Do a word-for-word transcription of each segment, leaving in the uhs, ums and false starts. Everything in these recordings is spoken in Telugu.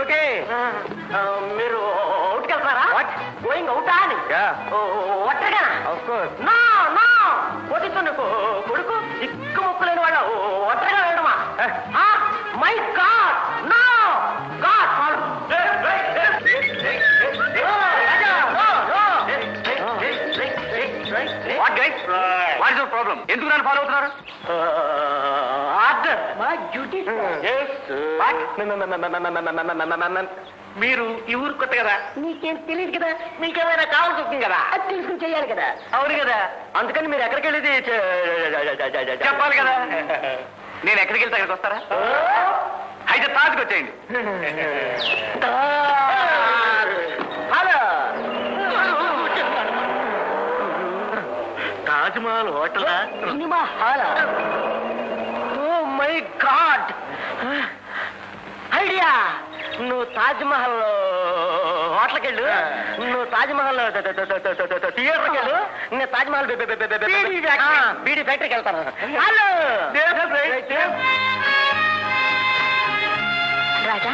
ఓకే. మీరు అవుట్కి వెళ్తారా? గోయింగ్ అవుటా అని? ఒట్టగా నో నో కొడుకు కొడుకు దిక్కు మొక్కులేని వాళ్ళ ఒట్టగా వెళ్ళడమా? My god no god problem ఎందుకు నన్ను ఫాలో అవుతున్నారు? Order my duty. మీరు ఈ ఊరు కొత్త కదా, మీకేం తెలియదు కదా, మీకేమైనా కావాల్సి వస్తుంది కదా, అది తెలుసుకుని చెయ్యాలి కదా. అవును కదా, అందుకని మీరు ఎక్కడికి వెళ్ళేది చెప్పాలి కదా. నేను ఎక్కడికి వెళ్తే అక్కడికి వస్తారా? అయితే తాజ్కి వచ్చేయండి. హలో తాజ్మహల్ హోటలా? సినిమా హాలా? Oh my god, idea. నువ్వు తాజ్మహల్ హోటల్కి వెళ్ళు, నువ్వు తాజ్మహల్ థియేటర్కి వెళ్ళు, నేను తాజ్మహల్ బీడీ ఫ్యాక్టరీకి వెళ్తాను. హలో రాజా,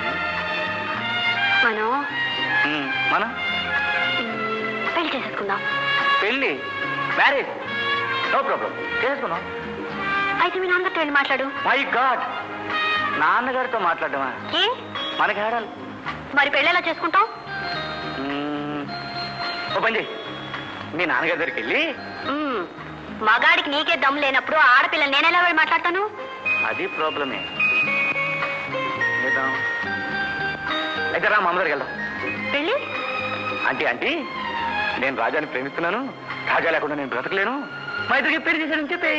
మనం మనం పెళ్లి చేసేసుకుందాం. పెళ్ళి మ్యారేజ్ నో ప్రాబ్లం చేసుకున్నాం. అయితే మీ నాన్నగారితో వెళ్ళి మాట్లాడు. మై గాడ్, నాన్నగారితో మాట్లాడమా? ఏ మనకి ఆడాలి. మరి పెళ్ళి ఎలా చేసుకుంటాం? ఓ పని చెయ్యి, మీ నాన్నగారి దగ్గరికి వెళ్ళి. మగాడికి నీకే దమ్ము లేనప్పుడు ఆడపిల్ల నేనెలా వెళ్ళి మాట్లాడతాను? అది ప్రాబ్లమే. అయితే రా, మా అమ్మ దగ్గరికి వెళ్దాం. పెళ్ళి అంటే అంటే నేను రాజాని ప్రేమిస్తున్నాను, రాజా లేకుండా నేను బ్రతకలేను, మా ఇద్దరికి పెళ్లి చేశానని చెప్పి.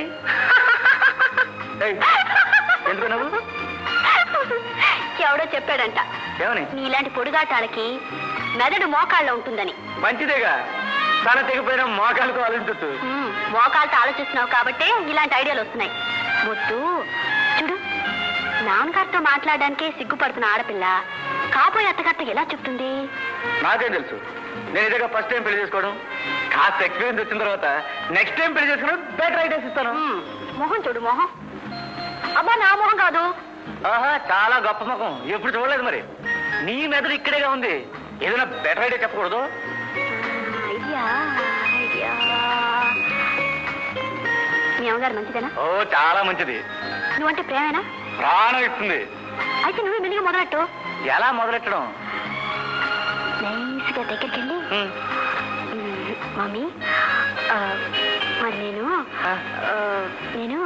ఎందుకు నువ్వు? ఎవడో చెప్పాడంట ఏమని? నీలాంటి పొడుగాటాలకి మెదడు మోకాళ్ళలో ఉంటుందని. మంచిదేగా, తన తెగిపోయిన మోకాళ్ళతో ఆలోచించచ్చు. మోకాళ్ళతో ఆలోచిస్తున్నావు కాబట్టే ఇలాంటి ఐడియాలు వస్తున్నాయి. వద్దు చూడు, నాన్నగారితో మాట్లాడడానికే సిగ్గుపడుతున్న ఆడపిల్ల కాబోయే అత్తగారితో ఎలా చెప్తుంది? నాకేం తెలుసు, నేను ఇదేగా ఫస్ట్ టైం పెళ్లి చేసుకోవడం. కాస్త ఎక్స్పీరియన్స్ వచ్చిన తర్వాత నెక్స్ట్ టైం పెళ్లి చేసుకోవడం బెటర్ ఐడియాస్ ఇస్తాను. మొహం చూడు, మొహం. అబ్బా నా మొహం కాదు. ఆహా, చాలా గొప్ప ముఖం, ఎప్పుడు చూడలేదు. మరి నీ మెదడు ఇక్కడేగా ఉంది, ఏదైనా బెటర్ ఐడియా చెప్పకూడదు? ఐడియా ఐడియా మీ అమ్మగారు మంచిదేనా? ఓ చాలా మంచిది. నువ్వంటే ప్రేమేనా? ప్రాణం ఇస్తుంది. అయితే నువ్వే మెల్లిగా మొదలెట్టు. ఎలా మొదలెట్టడం? నైస్గా దగ్గరికి వెళ్ళి, మమ్మీ మరి నేను నేను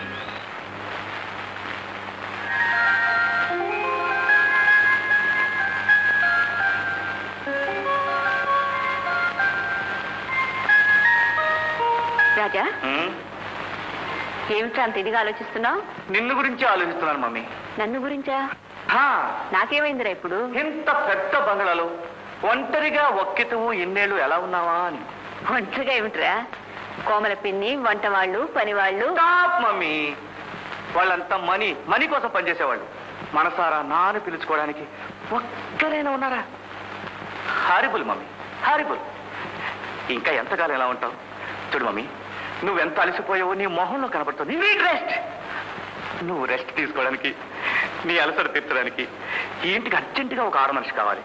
రాజా, ఏమిట్రా అంత ఇదిగా ఆలోచిస్తున్నావు? నిన్ను గురించి ఆలోచిస్తున్నాను మమ్మీ. నన్ను గురించా? నాకేమైందిరా ఇప్పుడు? ఇంత పెద్ద బంగ్లాలో ఒంటరిగా ఒక్కితము ఇన్నేళ్ళు ఎలా ఉన్నావా అని. ఒంటరిగా ఏమిట్రా? కోమల పిన్ని, వంట వాళ్ళు, పని వాళ్ళు. మమ్మీ, వాళ్ళంతా మనీ మనీ కోసం పనిచేసేవాళ్ళు. మనసారా నాను పిలుచుకోవడానికి ఒక్కరైనా ఉన్నారా? Horrible mummy, horrible. ఇంకా ఎంతకాలం ఎలా ఉంటావు? చూడు మమ్మీ, నువ్వెంత అలసిపోయావో నీ మొహంలో కనబడుతుంది. Need rest. నువ్వు రెస్ట్ తీసుకోవడానికి, నీ అలసట తీర్చడానికి ఈ ఇంటికి అర్జెంటుగా ఒక ఆడ మనిషి కావాలి.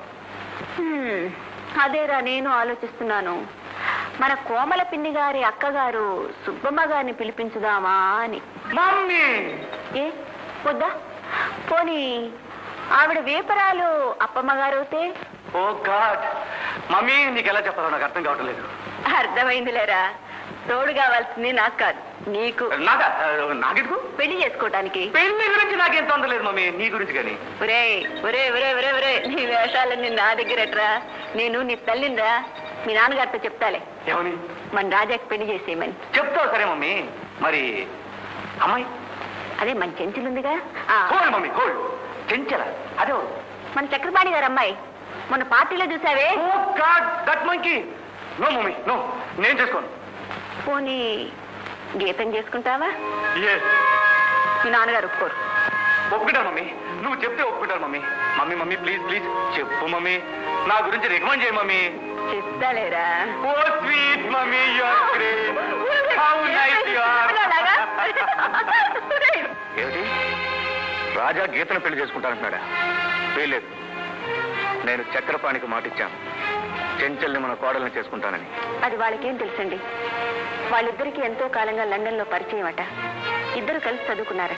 అదేరా నేను ఆలోచిస్తున్నాను. మన కోమల పిన్ని గారి అక్కగారు సుబ్బమ్మ గారిని పిలిపించుదామా అని. మమ్మీ, ఏ వద్దా? పోనీ ఆవిడ వేపరాలు అప్పమ్మ గారు అవుతే? ఓ గాడ్ మమ్మీ, నీకు ఎలా చెప్పాలో నాకు అర్థం కావటం లేదు. అర్థమైందిలేరా, తోడు కావాల్సింది నాకు కాదు, నీకు. నాకా? నాకెందుకు? పెళ్లి చేసుకోవడానికి. పెళ్లి గురించి నాకేం తొందర లేదు మమ్మీ, నీ గురించి కానీ. ఒరే ఒరే ఒరే ఒరే ఒరే నీ వేషాలన్నీ నా దగ్గరట్రా. నేను నీ తల్లిందా, మీ నాన్నగారితో చెప్తాలే. ఏమని? మన రాజాకి పెళ్లి చేసేయమని చెప్తావు. సరే మమ్మీ. మరి అమ్మాయి? అదే మన చెంచులుందిగా. Hold mummy, hold. చెంచల? అదే మన చక్రపాణి గారు అమ్మాయి. మొన్న పార్టీలో చూసావే. Oh god, that monkey. No mummy, no, నేను చేసుకోను. పోనీ గీతం చేసుకుంటావా? ఎస్. మీ నాన్నగారు ఒప్పుకోరు. ఒప్పుకుంటారు మమ్మీ, నువ్వు చెప్తే ఒప్పుకుంటారు mummy. Mummy mummy please please చెప్పు మమ్మీ, నా గురించి రికమెండ్ చేయి మమ్మీ. చెప్తాలేరా. Oh sweet mummy, you are great. How nice you are. ఏమిటి, రాజా గీతను పెళ్లి చేసుకుంటానంటున్నాడా? లేదు, నేను చక్రపాణికి మాటిచ్చాను, చెంచల్ని మన కోడల్ని చేసుకుంటానని. అది వాళ్ళకేం తెలుసండి? వాళ్ళిద్దరికీ ఎంతో కాలంగా లండన్ లో పరిచయం అట. ఇద్దరు కలిసి చదువుకున్నారట.